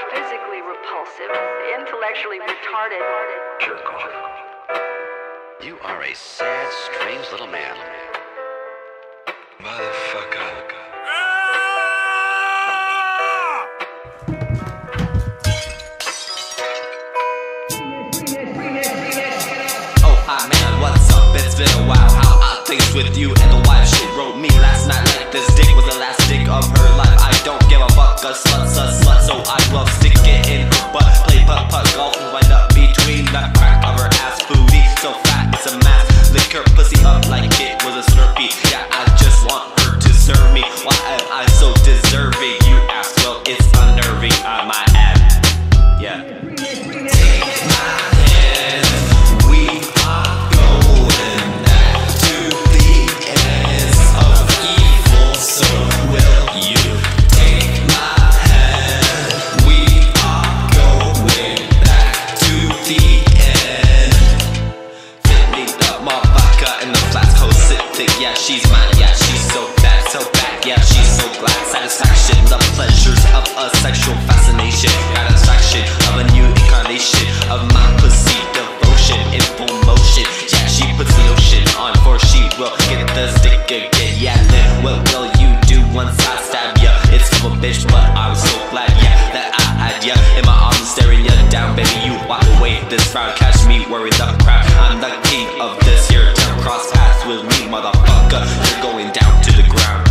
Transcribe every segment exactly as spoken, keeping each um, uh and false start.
physically repulsive, intellectually retarded. Jerk off. You are a sad, strange little man. Motherfucker. Oh hi man, what's up? It's been a while. How are things with you and the wife? She wrote me last night like this dick was the last dick of her life. I don't give a fuck, a slut's a slut, so I will stick it in her butt. Play putt putt golf and wind up between the crack of her ass. Booty so fat it's a mass. Lick her pussy up like it was a slurpee. Yeah, I just want her to serve me. Why am I so deserving? You ask, well it's unnerving. I might add. Yeah. Take my hand. We are going back to the ends of evil. So will you take my hand? We are going back to the end. Fillin up my vodka in the flask, ho sit thick. Yeah, she's mine. Yeah, she's so bad, so bad. Yeah, she's so glad. Satisfaction, the pleasures of a sexual fascination. Gratification of a new incarnation of my pussy devotion in full motion. Yeah, she puts lotion on for she will get the stick again. Yeah, then what will you do once I stab ya? It's from a bitch, but I'm so glad, yeah, that I had ya in my arms staring ya down. Baby, you walk away this round. Catch me worried the crap. I'm the king of this here town. Cross paths with me, motherfucker. You're going down to the ground.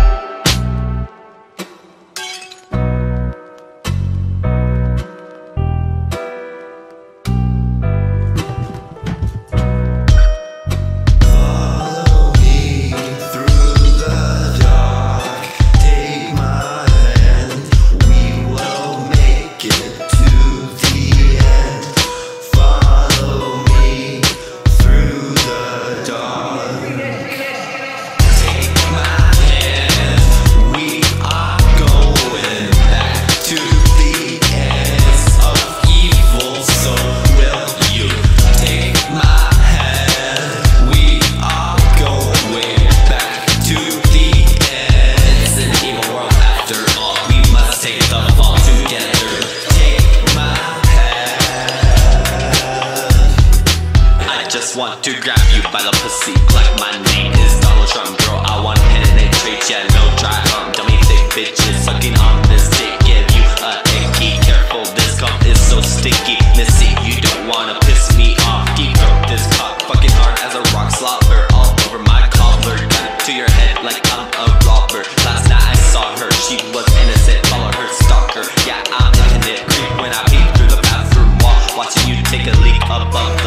Want to grab you by the pussy like my name is Donald Trump. Girl, I want penetrate. Yeah, no dry hump, dummy thick bitches sucking on this dick. Give you a icky. Careful, this cup is so sticky. Missy, you don't wanna piss me off. Deep throat this cock fucking hard as a rock slobber all over my collar. Gun to your head like I'm a robber. Last night I saw her, she was innocent. Follow her, stalker. Yeah, I'm liking it. Creep when I peek through the bathroom wall, watching you take a leak above.